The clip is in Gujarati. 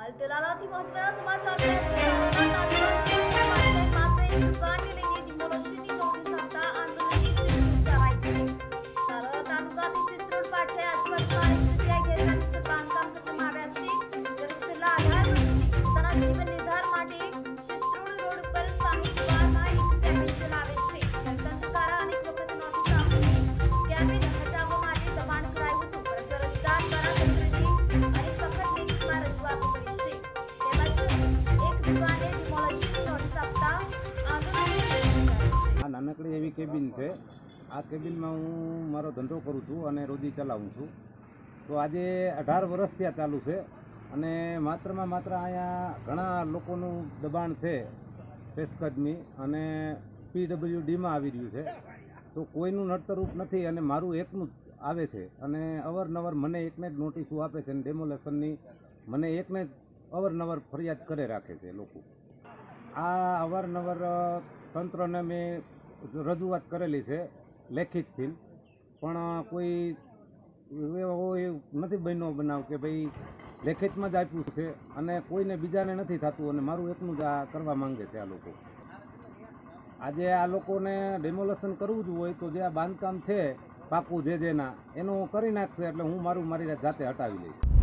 હાલ તેલાલાથી મહત્વના સમાચાર મળ્યા છે. માત્ર એક દુકાનને લઈને ડિમોલિશનની નોટિસ આપતા આંદોલનની ચીમકી ઉચ્ચારાઈ છે. તાલાલા તાલુકાથી ચિત્રોડ પાટે આજુબાજુના અનેક જગ્યાએ ગેરકાયદેસર બાંધકામ કરવામાં આવ્યા છે. ત્યારે છેલ્લા 18 વર્ષથી પોતાના જીવન નિર્ધાર માટે ચિત્રોડ રોડ પર 60 વારમાં એક કેબિન ચલાવે છે. તંત્ર દ્વારા અનેક વખત નોટિસ આપીને કેબિન હટાવવા માટે દબાણ કરાયું હતું, પરંતુ અરજદાર દ્વારા તંત્રને અનેક વખત લેખિતમાં રજૂઆતો કરી છે. તેમજ એક દુકાને ડિમોલિશનની નોટિસ આપતા આંદોલન આ નાનકડી એવી કેબિન છે. આ કેબિનમાં હું મારો ધંધો કરું છું અને રોજી ચલાવું છું. તો આજે 18 વર્ષ ત્યાં ચાલુ છે અને માત્રમાં માત્ર અહીંયા ઘણા લોકોનું દબાણ છે પેશકદમી અને PWDમાં આવી રહ્યું છે. તો કોઈનું નડતરરૂપ નથી અને મારું એકનું જ આવે છે અને અવારનવાર મને એકને જ નોટિસો આપે છે અને ડેમોલેશનની મને એકને જ અવારનવાર ફરિયાદ કરે રાખે છે લોકો. આ અવારનવાર તંત્રને મેં રજૂઆત કરેલી છે લેખિતથી, પણ કોઈ એવો નથી બન્યો બનાવ કે ભાઈ લેખિતમાં જ આપ્યું છે અને કોઈને બીજાને નથી થતું અને મારું એકનું જ આ કરવા માંગે છે આ લોકો. આજે આ લોકોને ડેમોલેશન કરવું જ હોય તો જે આ બાંધકામ છે પાકું જેના એનું કરી નાખશે એટલે હું મારી જાતે હટાવી લઈશ.